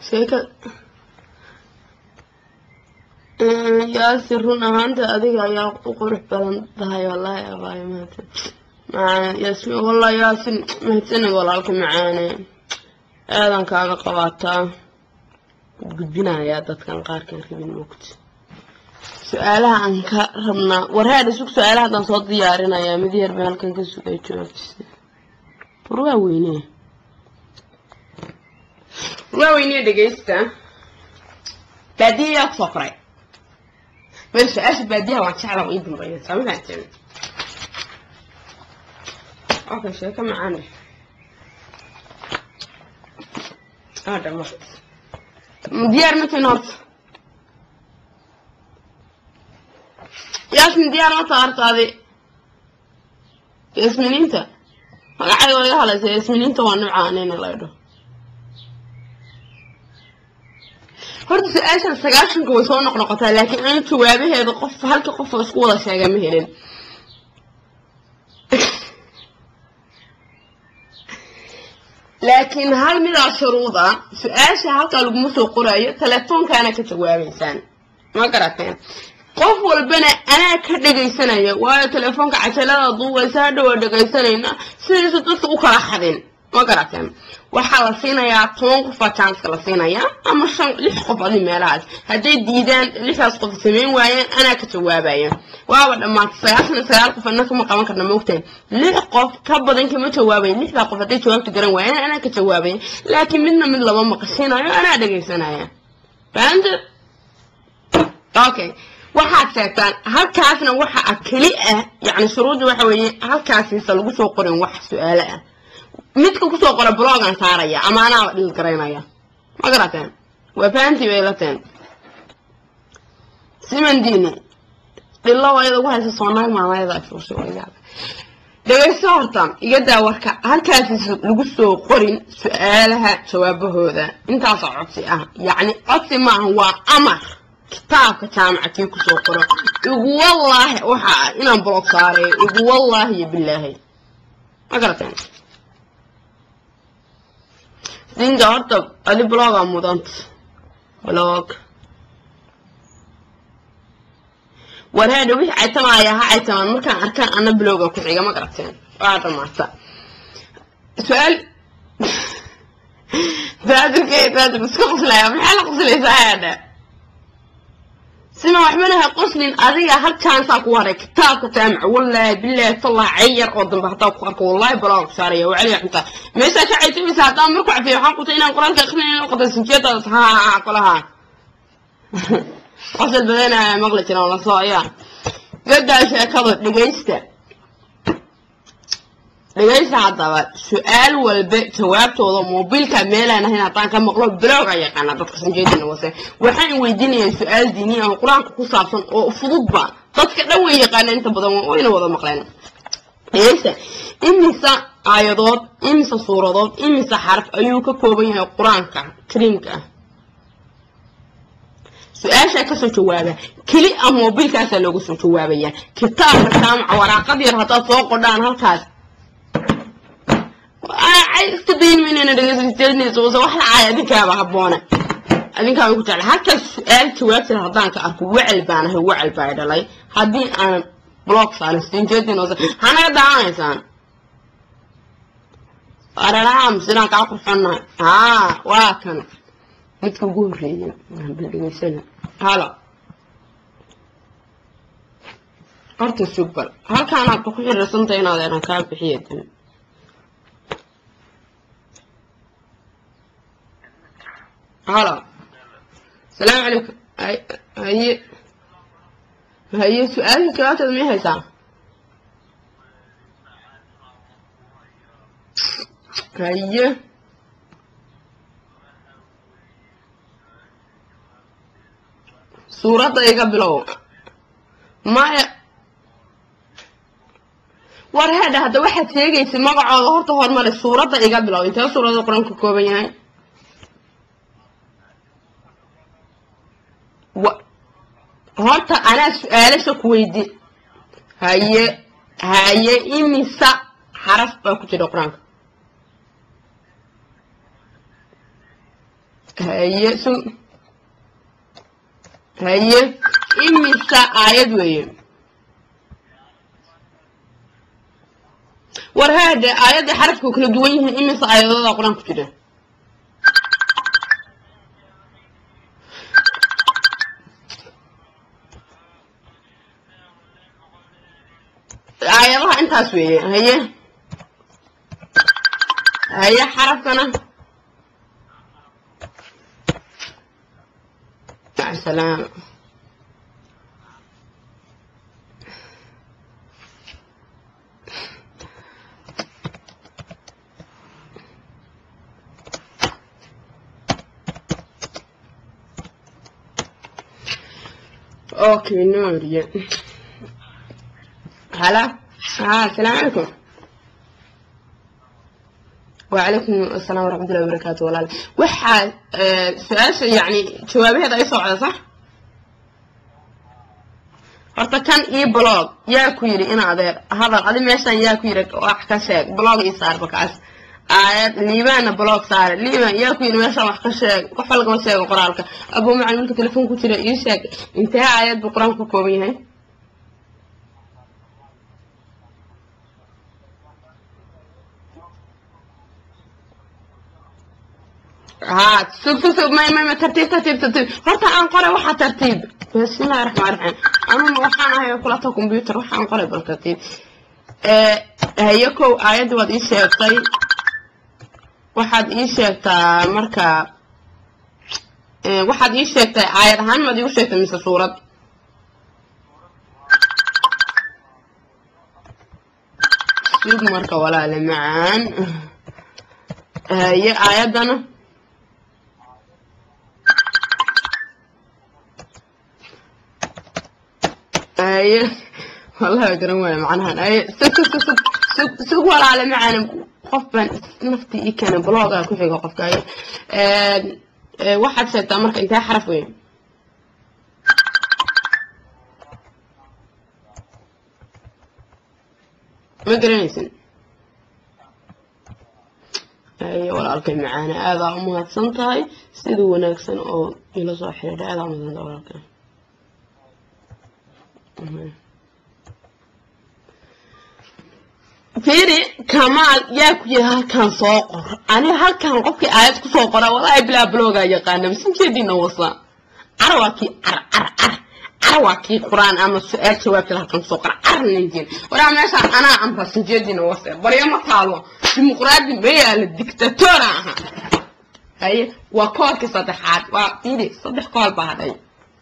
sheeka yaasirun ahaanta adiga ayaa u qurux badan tahay wallahi abaayo maanta macaan yaasmin wallahi yaasin mahadsanid walaalka macaane aadan kaaga qabaataa gudbinayaa dadkan qaarkan rabin moogta su'aalaha aan ka rabnaa warhaada sug su'aalaha haddaan soo diyaarinayaa mid yar baan halkan ka sugay jawaabtiisa waa weyne dhegeysta baadiyaa kusoo qoray من سؤال بديها واتشعر ويدم بيا سامع تاني اوكي شيء كم معانا هذا ما ديار متى نوت ياسمين ديار ما صارت هذه ياسمين انت قاعد ولا خلاص ياسمين انت وانا عانين الله يرضى horta su'aashan sagaashanka way soo noqnoqotaa laakiin aan jawaabaheeda qof halka qof isku wada sheegay ma helin laakiin hal mid ah shuruuda su'aasha halka lagu soo qorayo telefoonkaana ka jawaabaysaan ma garateen qof walbana ana ka dhageysanaya waayo telefoonka cajalada duubaysa dhaw dhageysanayna sidii dadka u kala xadin ma garateen waxa la siinayaa 10 qof chance la siinayaa ama 6 qof adii meelahaas haday diidaan 6 qof sameyn waayeen ana ka jawaabayo waa dhamaad 9 qof anaka ma qaban karna moogteen 6 qof ka badan kama jawaabayn 6 qof haday jawaabta garan waayeen ana ka jawaabayn laakiin midna mid laba ma qasinayo ana dhageysanaya band okay waxa sheegtaan halkaasna waxa kali ah yaani shuruudu waxa weeye halkaasisa lagu soo qorin wax su'aalo ah midka ku soo qora blog aan saaraya ama ana dhil gareynaya ma garateen waa faanti weelateen simandini ilaa wayada ugu haysa Soomaali maamayda afursi wayada dhageyso horta iga daa warka halkaas lagu soo qorin su'aalaha jawaabahooda intaas codsi ah yaani codsi ma waa amar kitaabka jaamacadii ku soo qoro ugu wallahi waxa inaan blog saaray ugu wallahi billahi ma garateen dinga horta adi blog mudant blog warhaada wixii ay tamaaya ha ay tamaan markaan arkaan ana blog ku xiga ma garateen waa dhamaata su'aal daadkeeda isku qoslaya maxaa la qoslaysaa hada سمع وحمنها قصن أذية هل كان ساكو هذا كتاب كتامع والله بالله طلع عير قدام بحطاك قرك والله براك سارية وعلي حمتا ميسا شعي تبي ساعتان مركع في حق وتينا القرآن كأخنين وقد سنكيتا ها كلها قصد بدينا مغلتنا ولا صايا قد أشياء كذا لقيت عطبات سؤال والبيت جوابته وضع موبيل كامل أنا هنا طبعا كان مقلوب بلوغ أيق أنا بتقسم جيدا وسه وحين ويديني سؤال ديني أو قرآن كقصة وفضوبة تذكر لو يقال أنت بدو وين وضع مقلنا إيش إمسا آيات إمسا صورات إمسا حرف أيوك كوبيها القرآن كريمك سؤال شكل جوابه كلي موبيل كاسة لو قصة جوابية كتاب سامع ورقة يرهط فوق قدام هالكاس عايز تبين من أنا دقيقة تجلس وصوح عادي كابا حبونا أدين كابا يقول تعالى هكذا سؤال توابت الهضان كأركو وعلبان هو وعلبان دلي هادين أنا بلوك صار استنجدين وصوح أنا قد عايزان أنا نعم سنة كأقر فنا واكن متكو قول ريين سنة هلا أرتو سوبر هل كان أبقى رسمتين هذا أنا كاب بحياتي هلا السلام عليكم هي سؤال كلامك ما هي ساعة هي صورة يقبلوا ما هذا واحد يجي يسمع على هرته هرمال الصورة يقبلوا أنت صورة القرآن كوبيان هرتا أنا سؤال سكويدي هي إمسا حرف بكتير القرآن هي هي إمسا آيات وين ورهذا آيات حرف كل دوين إمسا آيات القرآن كتير آياتها أنت أسوي هي حرفنا مع السلامة اوكي نوري هلا السلام عليكم وعليكم السلام ورحمة الله وبركاته والله وحا سؤال يعني جوابي هذا أي صعدة صح؟ horta kan ii blog yaa ku yiri in adeer hadal adi meeshan yaa ku yiri wax ka sheeg blog ii saar bakaas aayad liibana blog saar liiban yaa ku yiri meeshan wax ka sheeg wax walba sheeg qoraalka abu macallinka telefoon ku jira ii sheeg intee aayad buu quraan ku kooban yahay سوق ما ترتيب horta aan qoray waxa tartiib بسم الله الرحمن الرحيم أنا waxaan ahay kulato computer waxaan qoray bal tartiib hayako aayad wad ii sheegtay waxaad ii sheegtaa marka waxaad ii sheegtay aayad ahaan ma ii sheegtay mise suurad suuq marka walaal macaan هي aayadana أيه والله أقرأ معناها أيه سوق ولا على معنا قفا نفتي كان بلاغة كيف يقف كاي واحد ستة أمرك أنت حرف وين ما قرأنيسن أيه ولا أركي معانا هذا أمهات سنتهاي سيدو وناكسن أو إلى صاحي هذا أمهات ولا تيري كمال ياكل هالكان سوقر أنا هالكان قفك آيات كسوقر والله بلا بلوغا يقانا بس نجدي نوصا عرواكي عرواكي قرآن أما سؤال شوابك هالكان سوقر نجين ولا ماشا أنا أم بس نجدي نوصا بريا ما قالوا ديمقراطي بيا للديكتاتورة هاي وكوكي صدحات وتيري صدح قال بعد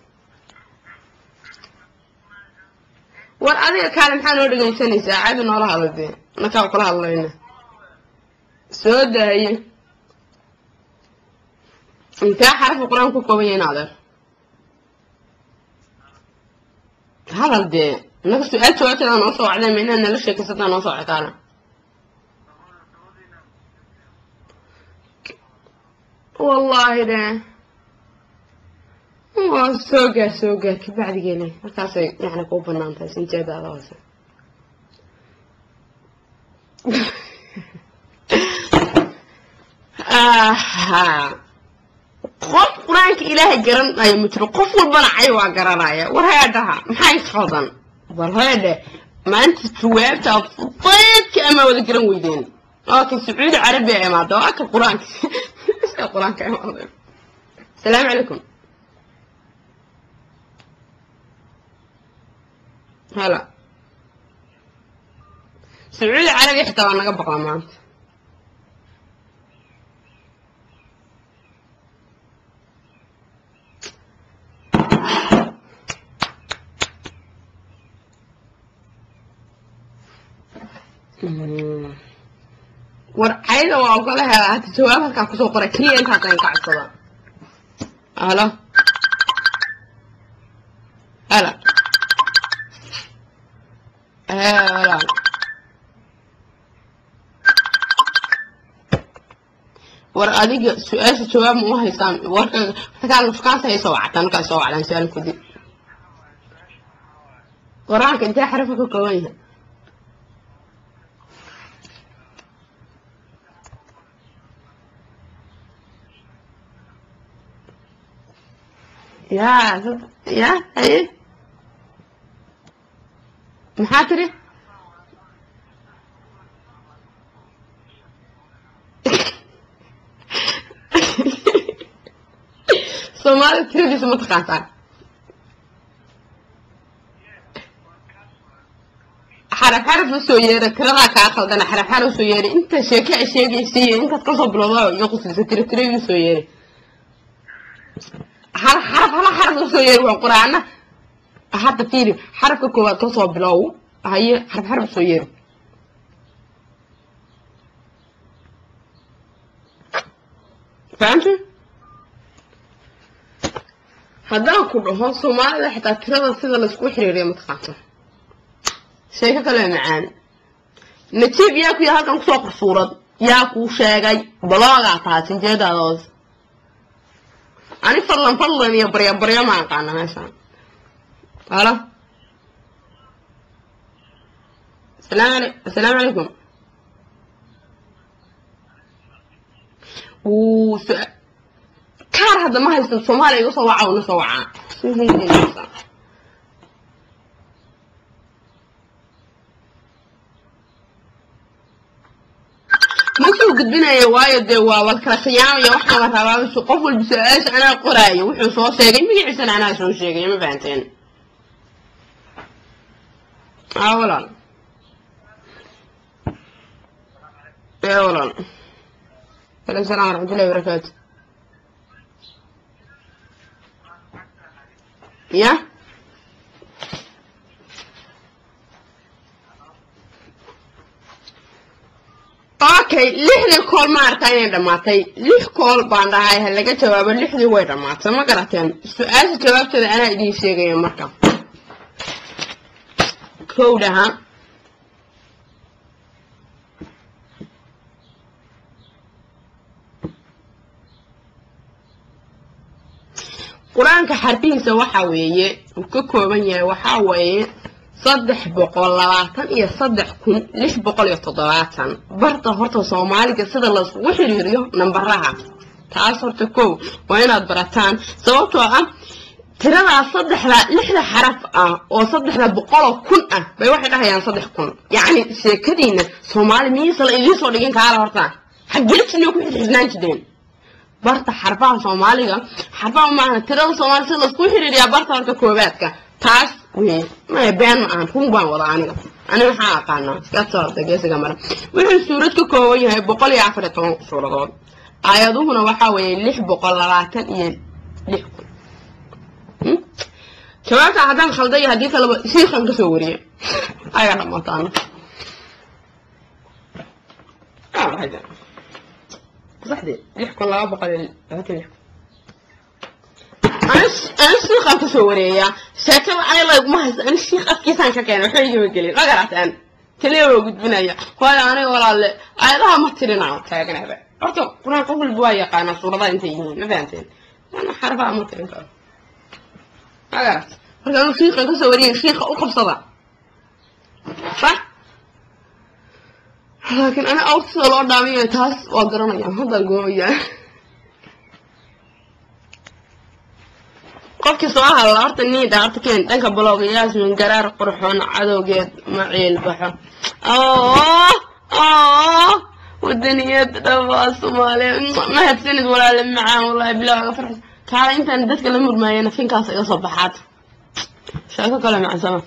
والأذية كان محل ورقة سنة ساعد ونورها هذا نكاو كلها الله هنا سودة هي انت حرف القرآن كوكوبين هذا هذا الدين أنا سؤال شوية أنا نصوع على من أنا ليش كسرنا نصوع كنا والله ده سوقة كبعد جيني مركز يعني كوبنا أنت سنجد هذا واسع قف قرانك إلهي قرن أي متر قف والبنا عيوا قرنايا وهذا محاي خلطان وهذا ما أنت توابت طيب أما وذا قرن ويدين لكن سعود عربي يا ما دواك قرانك قرانك يا ما السلام عليكم هلا سعودي عربي حتى وانا قبقى معك ورعيدة وأقول لها هتجوابها كان كسو قرأ كريه انت هتين كعصدا هلا هلا هلا ورأيك سؤال جواب مو هيسان ورك كان فكان هيسوا عتان كان سوا على سؤال كذي وراك انت حرفك كويس يا هي محاتري Somali tiri ma taqaantaan xaraf soo yeeray tirada ka qaldan xaraf soo yeeray inta sheegaysiin inta ka soo bilowdo iyo qoslaysa tiri soo yeeray xaraf soo yeeray waa quraana hadda tiri xarafka koowaad ka soo bilow haye xaraf soo yeeray fahamtay haddaan ku dhaho Soomaalida xitaa tirada sida la isku xiriiriyo ma taqaanto sheeko kale macaan natiib yaa ku halkan ku soo qorsuurad yaa ku sheegay balooga taasin jeedadoos ani fadlan iyo barya ma aqaan meeshan hala السلام عليكم كار هذا ما هي الصومالي يصوع ونصوع ممكن قدنا يا وايد والكراسيان يا واحنا ما تبغى شو قفل بساش أنا قراية وحنا صوت شيء مين يحسن أنا شو شيء ما فهمتين أولا أولا السلام ورحمة الله وبركاته يا اوكي لحدي كول ما arkayn dhamaatay lix kool baan dhahay hal laga jawaabo lixdii way dhamaatay ma garateen su'aasha jawaabteeda ana idin sheegay marka kowdaha quraanka xarfihiisa waxa weeye uu ka kooban yahay waxa weeye 323 iyo 3670 barta horta Soomaaliga sida la isku xiriiriyo nambaraha taas horta koow waa inaad barataan sababtoo ah tirada lixda xaraf ah oo 300,000 ah bay waxay dhahayaan 3,000 yaani sheekadiina Soomaali miisal idin soo dhigin kaala horta xageedna ku xiriirnaan jideen barta xarfaha Soomaaliga xarfaha ma tirada Soomaali sida la isku xiriiriyo barta horta koobaadka taas ما يبان عن هم وضعاني أنا محاقنا كسر تجسد مرة وين سورة كوي هي بقول يا عفرة سورة آياتهنا وحاول لح بقول لاتن لح شوات عدم خلدية هديك لو شيء خلنا سورية أنا ما طعنا هذا صحدي لح كلها بقول هاتي أنا الشيخ أتصوريه شكل أنا ما هز أنا الشيخ أكيسان كأنه حيجي ويقولي ما قرأت أنا تليه وجود بنايا ولا أنا ولا لا أنا لها مترنا كأنه هذا أرتو كنا قبل بوايا قانا صورة أنتين ما فهمتين أنا حرفها مترنا ما قرأت أنا الشيخ أتصوريه الشيخ أقرب صدق صح لكن أنا أوصل قدامي تاس وأقرأنا يا هذا الجوية qofkii soo hadla horta niida horta keen dhanka blogyaas min garaar qurxoon cadowgeed maciil baxo wadaniyad dhaba Soomaaliya ma hadsanid walaal macaan wallahi bilaa farx taala intaan dadka la murmaayeen finkaas iga soo baxaad sheeko kale macaan sama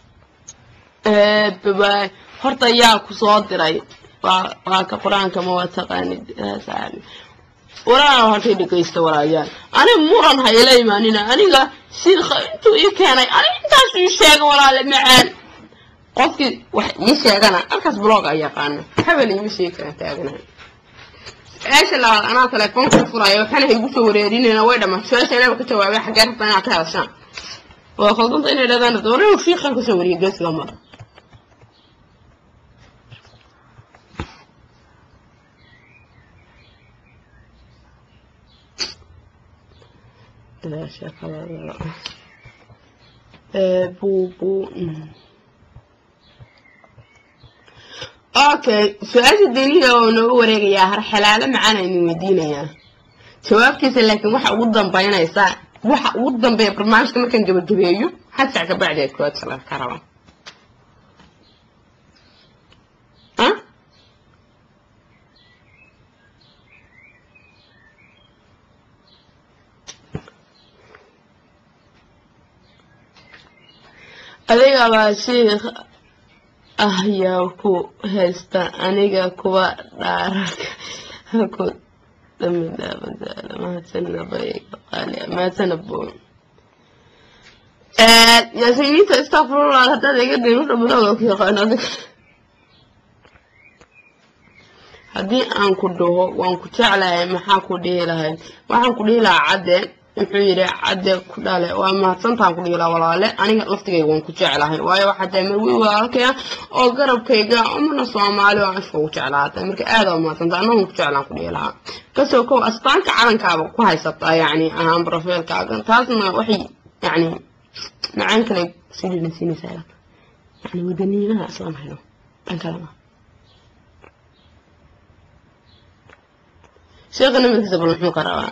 bye horta yaa ku soo diray waa ka quraanka ma waa taqaanid saabi ولا هرتي دقيست ورايان أنا مرن هاي لا يمانينا أنا شيخ أنتو يكاني أنا أنت شو شيء ولا معان قلت يشيء أنا أركز بلوغ أي قانا حبل يمشي كنا تاجنا إيش لا أنا تلفون كفرايا وحنا هيبوسوا وريرين أنا وين ما شو أنا بكتب على حاجات أنا كهرشان وخلصت إني لذا ندور وشيخ كسوري جالس لمر لا شك لا بو اوكي سؤال الدينية ونقول يا هر حلالة معانا اني مدينة يا جواب كيس لكن waxa ugu dambeynaysa waxa ugu dambeeya barnaamijka markaan gabagabeeyo hal saac ka bacdi ku adsala karaba adiga baa sheekh yaa ku haysta aniga kuwa dhaaraka ku damida ما تنبون يا سيدي استغفر الله حتى يقدر يمر بدوك يا قناتك هدي أن كده وأن كتعلى محا كده لهاي وأن كده لا عدة يحيي عدة كده وما تنتظر كده لا ولا لا أنا لفتي وأن كتعلى ويا واحد يمروي وراك أو قرب كيجا أمنا صومالي وعشوا كتعلى تمرك هذا ما تنتظر أنهم كتعلى كده لا كسوكو أسبانك على كابو كويس يعني أنا بروفيل كاغن تاسنا وحي يعني معانك لي سيدي نسيني سالك يعني ودنينا أصلا حلو عن كلامه شغلنا من كتب المحمد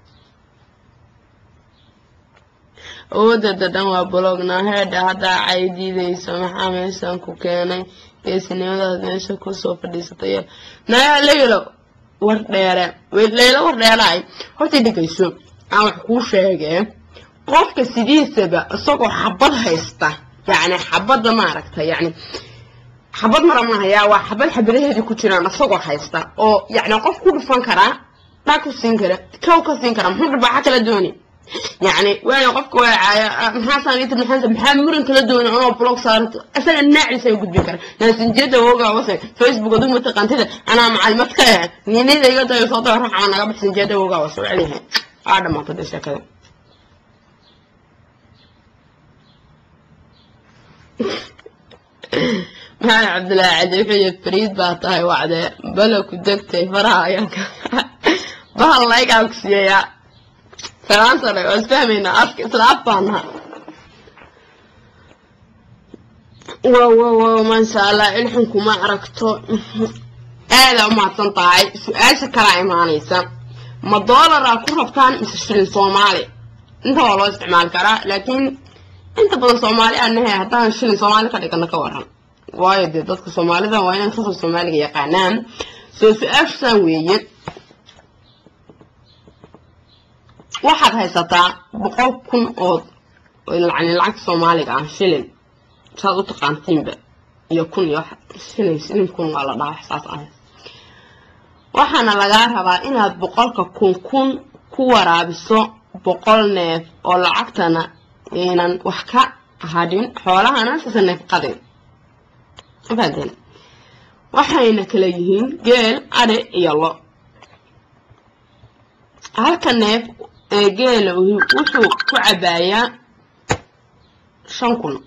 ودد دم بلوغنا هذا عيدي ذي سمح ميسان كوكاني يسني وذا ميسا كوسو فديستي نا ليلو ورديره ليلو ورديراي horta dhigayso aan wax ku sheegay qofka sidiisaba isagoo xabad haysta yani xabada ma aragta yani xabad marama haya waa xabad xabadaheedii ku jiraan isagoo haysta oo yani qof ku dhufan kara taa ku siin kara kaw ka siin kara muxuu baa kala dooni يعني وانا قفك واعي محاسن انت محمد مرن كلا دون انا بلوك صارت اصلا الناعي سيقول بكره ناس جدا وقع وصل فيسبوك دون متقنتده انا معلمتك ني يقدر يصوت راح انا بس جدا وقع وصل عليها هذا ما تدش كذا ما عبد الله عدي فريد باطاي وعده بلوك دكتي فرايا بالله يقعك يا فرنسا بس فهمينا إسراف بانها واو ما شاء الله الحنكم ما عرفتوا هذا ما تنطعي سؤال سكراي مانيسا ما الدولار راكو رفتان مسشرين صومالي انت والله استعمال كرا لكن انت بدل صومالي انها هتان شرين صومالي كده كنا كورهم وايد dadka Soomaalida waa inay khasab Soomaaliga yaqaanaan su'aal sawiye waxaad haysataa 100,000 oo lacag Soomaaliga ah shilin saad u taqaantiinba iyo kun iyo shilin kun waa la dhaaf saas ah waxaana laga rabaa inaad 100,000 ku waraabiso 100 neef oo lacagtana inaan wax ka hadin xoolahana si neef qadin abadan waxayna kala yihiin geel ari iyo lo halka neef geel wuxuu ku cabaaya 5,000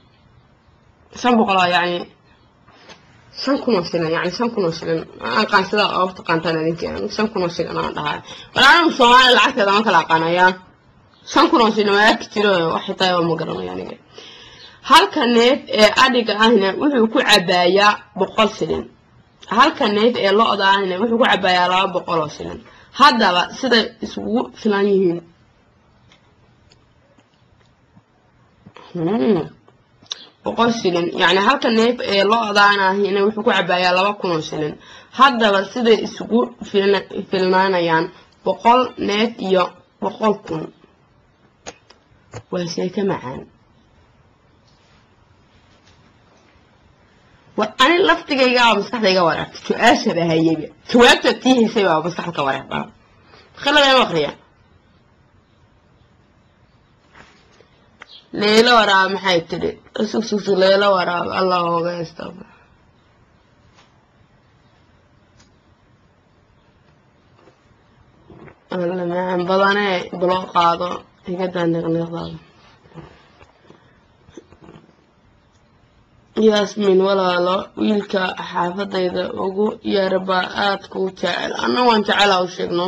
يعني 5,000 shilin يعني 5,000 shilin aan qansada oo taqaantaan idinka 5,000 shilin aan dhahay walaal Soomaali lacagteeda ma kala aqaanaya 5,000 shilin waa kitiro waxay tahay ma garanayo aniga halka neef adiga ahna wuxuu ku cabaaya 100 shilin halka neef lo-da ahna wuxuu ku cabaaya 200 shilin haddaba sida isugu filan yihiin boqol shilin يعني halka neef lo-da ahna wuxuu ku cabaaya 2,000 shilin haddaba sida isugu filnaanayaan 100 neef iyo 100,000 waa shay ka macaan وأنا لفتي جاي مستحيل ورا شو أشهد هاي جوابت تيه سوا مستحيل كورا خلنا يا مخريا ليلة ورا محي تري سوسوس ليلة ورا الله هو يستوعب الله ما عم بضانة بلوق قاضي يقدر نغني ياسمين ولا لا ويلك حافظيدا ugu yarba aad ku jecel ana waan jecelahay sheegno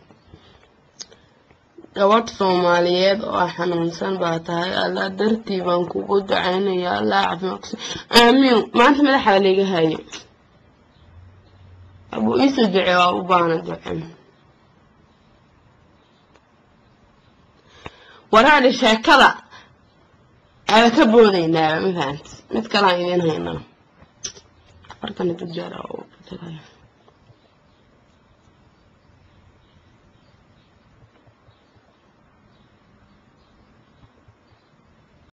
gabadh Soomaaliyeed oo xanuunsan baa tahay alla dartii baan kugu duceynayaa alla caafimaad aamin maanta madaxa leega hayo abu isu ducaa u baana duceen وراني شاكرة على كبودينا مثلا مثل كلام يدين هنا أركان الدجارة